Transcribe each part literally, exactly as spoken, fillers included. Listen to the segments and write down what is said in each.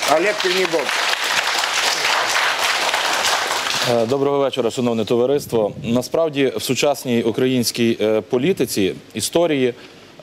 Олег Тельнебок. Доброго вечора, шановне товариство. Насправді, в сучасній українській політиці, історії,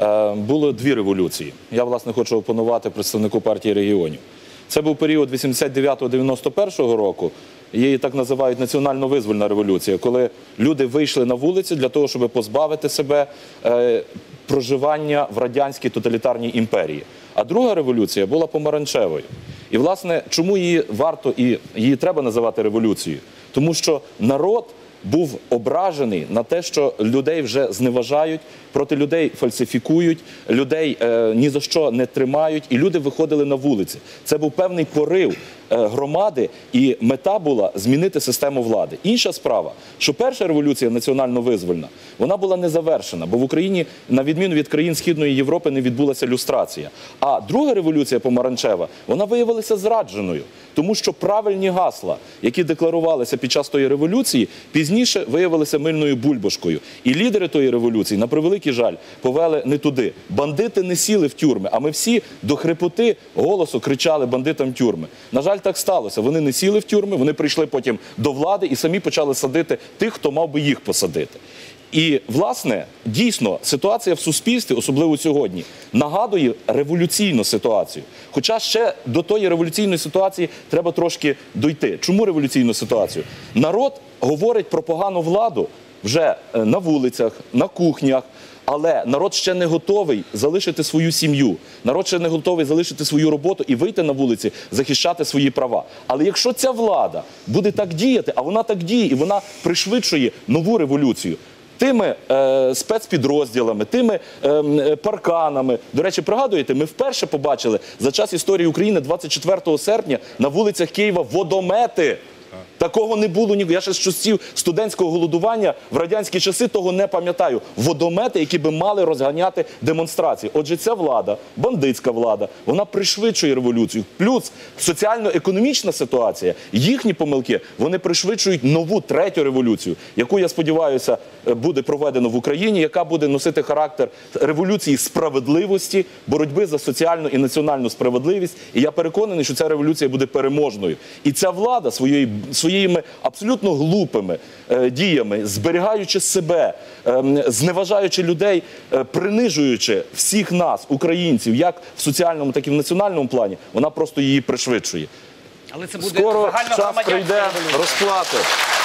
було дві революції. Я, власне, хочу опонувати представнику партії регіонів. Це був період вісімдесят дев'ятого — дев'яносто першого року, її так називають національно-визвольна революція, коли люди вийшли на вулиці для того, щоб позбавити себе е, проживання в радянській тоталітарній імперії. А друга революція була помаранчевою. І, власне, чому її варто і її треба називати революцією? Тому що народ був ображений на те, що людей вже зневажають, проти людей фальсифікують, людей е, ні за що не тримають, і люди виходили на вулиці. Це був певний порив е, громади, і мета була змінити систему влади. Інша справа, що перша революція національно-визвольна, вона була не завершена, бо в Україні, на відміну від країн Східної Європи, не відбулася люстрація. А друга революція помаранчева, вона виявилася зрадженою, тому що правильні гасла, які декларувалися під час тої революції, пізніше виявилися мильною бульбашкою. І лідери тої революції, на превеликий жаль, повели не туди. Бандити не сіли в тюрми, а ми всі до хрипоти голосу кричали бандитам тюрми. На жаль, так сталося. Вони не сіли в тюрми, вони прийшли потім до влади і самі почали садити тих, хто мав би їх посадити. І, власне, дійсно, ситуація в суспільстві, особливо сьогодні, нагадує революційну ситуацію. Хоча ще до тої революційної ситуації треба трошки дойти. Чому революційну ситуацію? Народ говорить про погану владу вже на вулицях, на кухнях, але народ ще не готовий залишити свою сім'ю, народ ще не готовий залишити свою роботу і вийти на вулиці, захищати свої права. Але якщо ця влада буде так діяти, а вона так діє, і вона пришвидшує нову революцію, тими е, спецпідрозділами, тими е, парканами. До речі, пригадуєте, ми вперше побачили за час історії України двадцять четвертого серпня на вулицях Києва водомети. Такого не було ні. Я ще з часів студентського голодування в радянські часи того не пам'ятаю. Водомети, які би мали розганяти демонстрації. Отже, ця влада, бандитська влада, вона пришвидшує революцію. Плюс соціально-економічна ситуація, їхні помилки, вони пришвидшують нову третю революцію, яку, я сподіваюся, буде проведено в Україні, яка буде носити характер революції справедливості, боротьби за соціальну і національну справедливість. І я переконаний, що ця революція буде переможною. І ця влада своєю своїми абсолютно глупими е, діями, зберігаючи себе, е, зневажаючи людей, е, принижуючи всіх нас, українців, як в соціальному, так і в національному плані, вона просто її пришвидшує. Але це буде скоро час прийде розплати.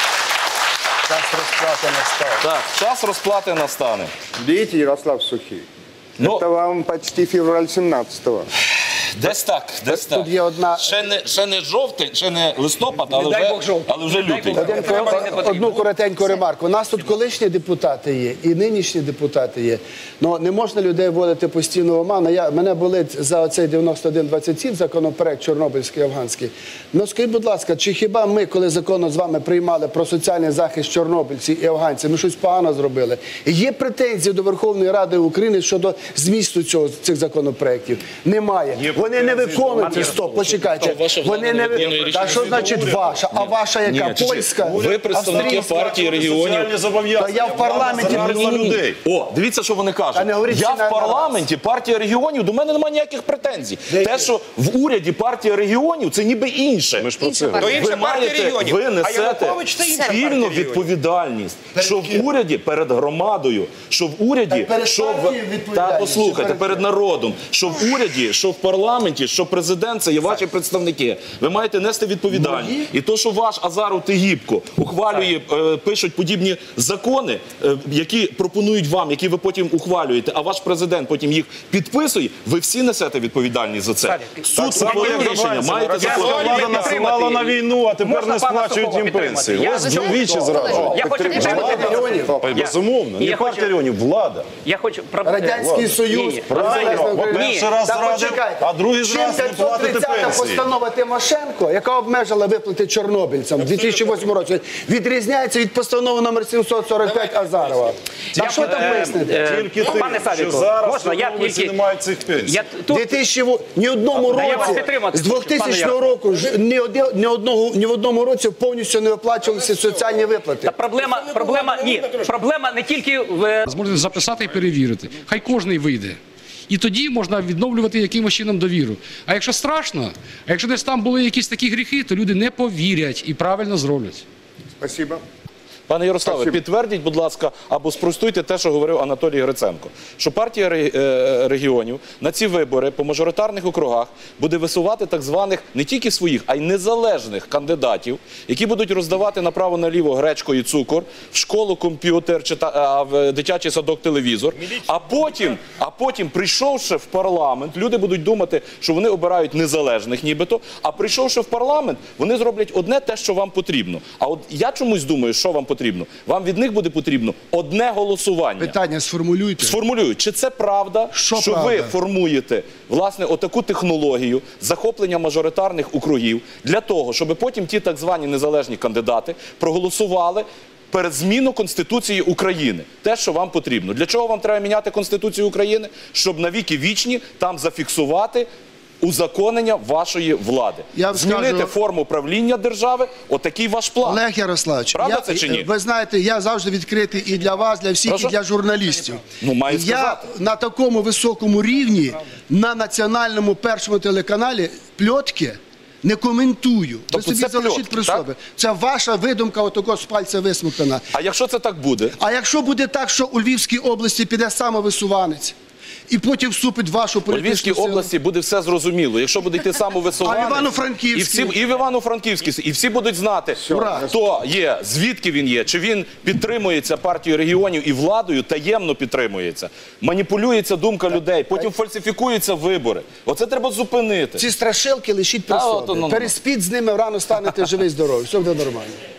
Час расплаты настал. Так, час розплати настане. Видите, Ярослав Сухий? Ну, Это вам почти февраль семнадцатого. Десь так, десь так. Тут є одна... Ще не, ще не жовтень, ще не листопад, але вже, але вже лютий. Одну коротеньку ремарку. У нас тут колишні депутати є і нинішні депутати є. Но не можна людей вводити постійно в оману. Я, мене болить за оцей дев'яносто один двадцять сім законопроект чорнобильський, афганський. Ну скажіть, будь ласка, чи хіба ми, коли законно з вами приймали про соціальний захист чорнобильців і афганців, ми щось погано зробили? Є претензії до Верховної Ради України щодо змісту цього, цих законопроєктів? Немає. Вони не виконуються. Стоп, почекайте. Вони не виконуються. А що значить ваша? А ваша яка? Польська? Ви представники партії регіонів. Та я в парламенті людей. О, дивіться, що вони кажуть. Я в парламенті, партія регіонів, до мене немає ніяких претензій. Те, що в уряді партія регіонів, це ніби інше. Ми ж про це. Ви маєте, ви несете спільну відповідальність, що в уряді перед громадою, що в уряді, що в... Та послухайте, перед народом, що в уряді, що в парламенті, що президент, це є ваші представники. Ви маєте нести відповідальність. І то, що ваш Азаров Тегібко ухвалює, е, пишуть подібні закони, е, які пропонують вам, які ви потім ухвалюєте, а ваш президент потім їх підписує, ви всі несете відповідальність за це. Суд ухвалив рішення, маєте закон. Влада насилала на війну, а тепер не сплачують їм пенсії. Ось двічі зраджують. Я хочу підтримати. Безумовно, не партія регіонів, влада. Я хочу... Радянський Союз. Правильно, перший раз зрадив, а другий раз не платити п'ятсот тридцята пенсії. постанова Тимошенко, яка обмежила виплати чорнобильцям в дві тисячі восьмому році, відрізняється від постанови номер сімсот сорок п'ять Азарова. А що там вияснити? Тільки тим, що зараз чорнобильці не мають цих пенсій. дві тисячі ні одному році, з двохтисячного року, ні одного, ні в одному році повністю не оплачувалися соціальні виплати. Проблема, проблема, ні, проблема не тільки в... Зможете записати і перевірити. Хай кожний вийде. І тоді можна відновлювати якимось чином довіру. А якщо страшно, а якщо десь там були якісь такі гріхи, то люди не повірять і правильно зроблять. Спасибо. Пане Ярославе, Спасибо. підтвердіть, будь ласка, або спростуйте те, що говорив Анатолій Гриценко, що партія ре- е, регіонів на ці вибори по мажоритарних округах буде висувати так званих не тільки своїх, а й незалежних кандидатів, які будуть роздавати направо-наліво гречку і цукор, в школу комп'ютер, чита- а в дитячий садок телевізор, а потім, а потім, прийшовши в парламент, люди будуть думати, що вони обирають незалежних нібито, а прийшовши в парламент, вони зроблять одне те, що вам потрібно. А от я чомусь думаю, що вам потрібно. Вам від них буде потрібно одне голосування. Питання сформулюйте. Сформулюю, чи це правда, Що що правда? ви формуєте власне отаку технологію захоплення мажоритарних округів для того, щоб потім ті так звані незалежні кандидати проголосували перед зміну Конституції України. Те, що вам потрібно. Для чого вам треба міняти Конституцію України? Щоб навіки вічні там зафіксувати узаконення вашої влади. Я вам Змінити скажу- форму правління держави, отакий ваш план. Олег Ярославович, Правда я, це чи ні? ви знаєте, я завжди відкритий і для вас, для всіх, Прошу? і для журналістів. Ну, маю я сказати. на такому високому рівні на національному першому телеканалі пльотки не коментую. Тобто ви собі це залишіть пльотки, при так? собі. Це ваша видумка, отако з пальця висмоктана. А якщо це так буде? А якщо буде так, що у Львівській області піде самовисуванець і потім вступить в вашу У політичну Львівській силу? області буде все зрозуміло. Якщо буде йти самовисуванець, А в Івано-Франківській? і всі і в Івано-Франківській, і всі будуть знати, Ура. хто є, звідки він є, чи він підтримується партією регіонів і владою, таємно підтримується. Маніпулюється думка людей, потім фальсифікуються вибори. Оце треба зупинити. Ці страшилки лишіть при А, собі. от, ну, ну, ну. Переспіть з ними, рано станете живий, здоровий. Все буде нормально.